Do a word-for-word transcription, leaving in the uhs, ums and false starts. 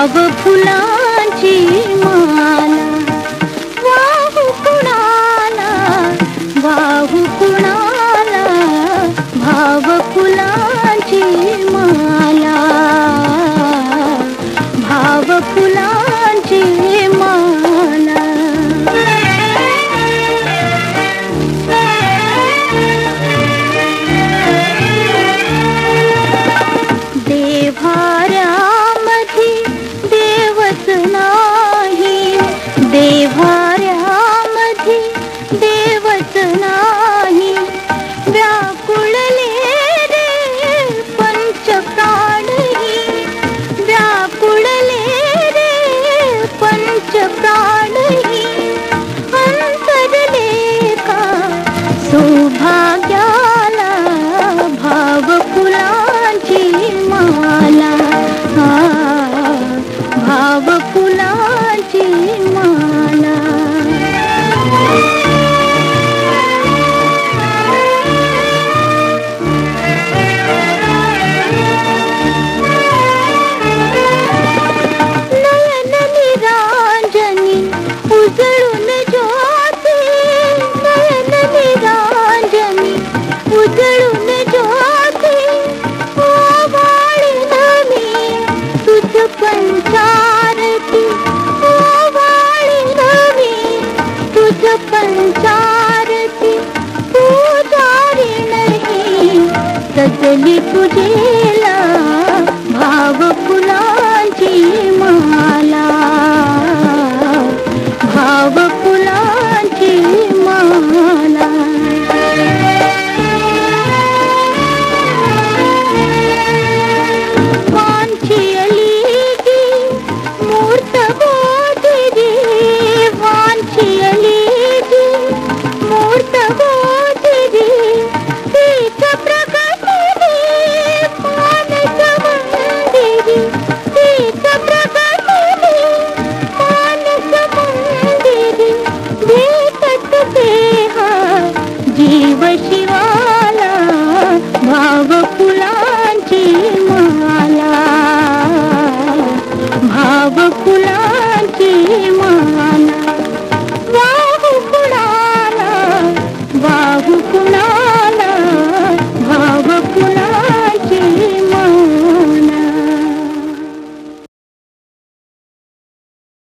भाव फुलांची माला वाहू कुणाला वाहू कुणाला भाव फुलांची माला भाव फुलांची माला देव्हाऱ्यामध्ये देवच नाही देव्हाऱ्यामध्ये देवच नाही व्याकुळले रे पंचप्राणही व्याकुळले रे पंचप्राणही अंतरले का सौभाग्याला भाव फुलांची माला भाव फुलांची माला नयन निरांजनी उजळून ज्योती नयन निरांजनी उजळून ज्योती ओवाळी नवी तुझ पंचारती ओवाळी नवी तुझ पंचारती पुजारी नाही सजली तुझेला भाव फुलांची